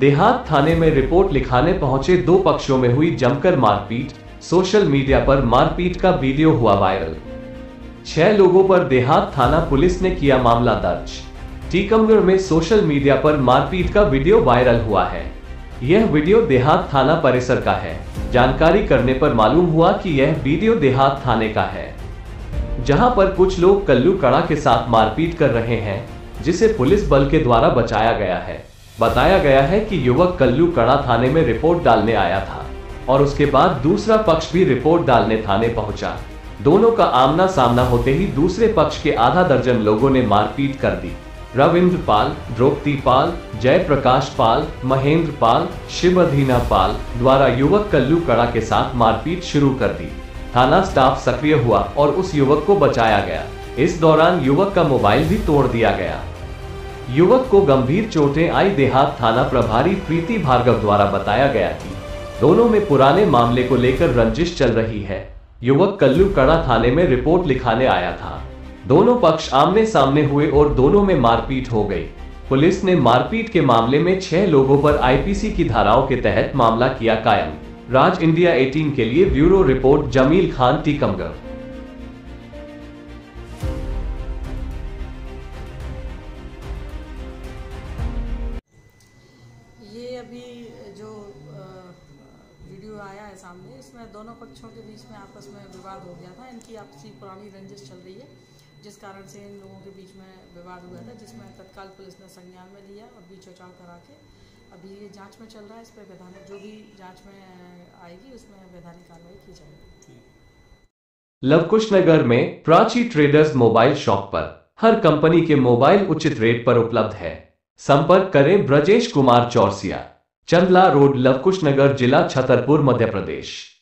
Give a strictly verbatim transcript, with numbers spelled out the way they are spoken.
देहात थाने में रिपोर्ट लिखाने पहुंचे दो पक्षों में हुई जमकर मारपीट। सोशल मीडिया पर मारपीट का वीडियो हुआ वायरल। छह लोगों पर देहात थाना पुलिस ने किया मामला दर्ज। टीकमगढ़ में सोशल मीडिया पर मारपीट का वीडियो वायरल हुआ है। यह वीडियो देहात थाना परिसर का है। जानकारी करने पर मालूम हुआ कि यह वीडियो देहात थाने का है, जहां पर कुछ लोग कल्लू कड़ा के साथ मारपीट कर रहे हैं, जिसे पुलिस बल के द्वारा बचाया गया है। बताया गया है कि युवक कल्लू कड़ा थाने में रिपोर्ट डालने आया था और उसके बाद दूसरा पक्ष भी रिपोर्ट डालने थाने पहुंचा। दोनों का आमना सामना होते ही दूसरे पक्ष के आधा दर्जन लोगों ने मारपीट कर दी। रविंद्र पाल, द्रौपदी पाल, जयप्रकाश पाल, महेंद्र पाल, शिवअधीना पाल द्वारा युवक कल्लू कड़ा के साथ मारपीट शुरू कर दी। थाना स्टाफ सक्रिय हुआ और उस युवक को बचाया गया। इस दौरान युवक का मोबाइल भी तोड़ दिया गया। युवक को गंभीर चोटें आई। देहात थाना प्रभारी प्रीति भार्गव द्वारा बताया गया कि दोनों में पुराने मामले को लेकर रंजिश चल रही है। युवक कल्लू कड़ा थाने में रिपोर्ट लिखाने आया था। दोनों पक्ष आमने सामने हुए और दोनों में मारपीट हो गई। पुलिस ने मारपीट के मामले में छह लोगों पर आईपीसी की धाराओं के तहत मामला किया कायम। राज इंडिया अठारह के लिए ब्यूरो रिपोर्ट जमील खान, टीकमगढ़। ये अभी जो वीडियो आया है सामने, इसमें दोनों पक्षों के बीच में आपस में विवाद हो गया था। इनकी आपसी पुरानी रंजिश चल रही है, जिस कारण से इन लोगों के बीच में विवाद हुआ था, जिसमें तत्काल पुलिस ने संज्ञान में लिया और बीच बचाव करा के अभी ये जांच में चल रहा है। इस पर वैधानिक जो भी जांच में आएगी उसमें वैधानिक कार्रवाई की जाएगी। लवकुश नगर में प्राची ट्रेडर्स मोबाइल शॉप पर हर कंपनी के मोबाइल उचित रेट पर उपलब्ध है। संपर्क करें ब्रजेश कुमार चौरसिया, चंदला रोड, लवकुश नगर, जिला छतरपुर, मध्य प्रदेश।